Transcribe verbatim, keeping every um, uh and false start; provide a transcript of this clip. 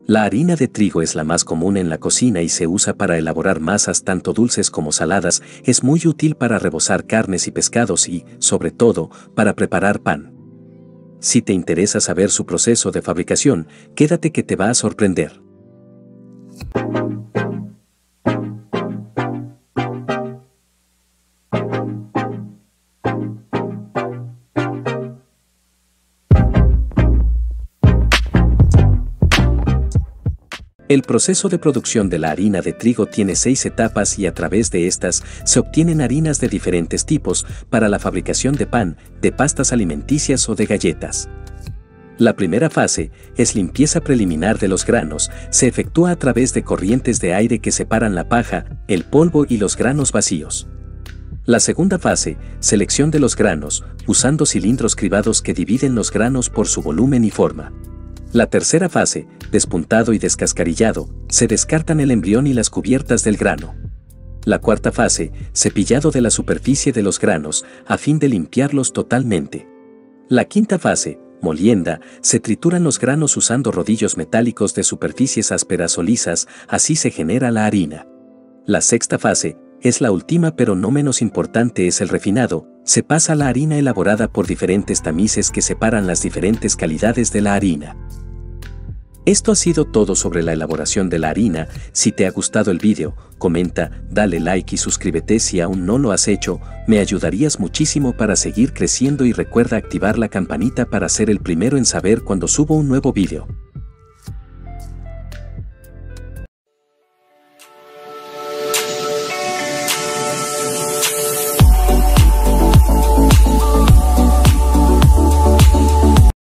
La harina de trigo es la más común en la cocina y se usa para elaborar masas tanto dulces como saladas. Es muy útil para rebozar carnes y pescados y, sobre todo, para preparar pan. Si te interesa saber su proceso de fabricación, quédate que te va a sorprender. El proceso de producción de la harina de trigo tiene seis etapas y a través de estas se obtienen harinas de diferentes tipos para la fabricación de pan, de pastas alimenticias o de galletas. La primera fase es limpieza preliminar de los granos, se efectúa a través de corrientes de aire que separan la paja, el polvo y los granos vacíos. La segunda fase, selección de los granos, usando cilindros cribados que dividen los granos por su volumen y forma. La tercera fase, despuntado y descascarillado, se descartan el embrión y las cubiertas del grano. La cuarta fase, cepillado de la superficie de los granos, a fin de limpiarlos totalmente. La quinta fase, molienda, se trituran los granos usando rodillos metálicos de superficies ásperas o lisas, así se genera la harina. La sexta fase, es la última pero no menos importante, es el refinado, se pasa la harina elaborada por diferentes tamices que separan las diferentes calidades de la harina. Esto ha sido todo sobre la elaboración de la harina. Si te ha gustado el vídeo, comenta, dale like y suscríbete si aún no lo has hecho, me ayudarías muchísimo para seguir creciendo y recuerda activar la campanita para ser el primero en saber cuando subo un nuevo vídeo.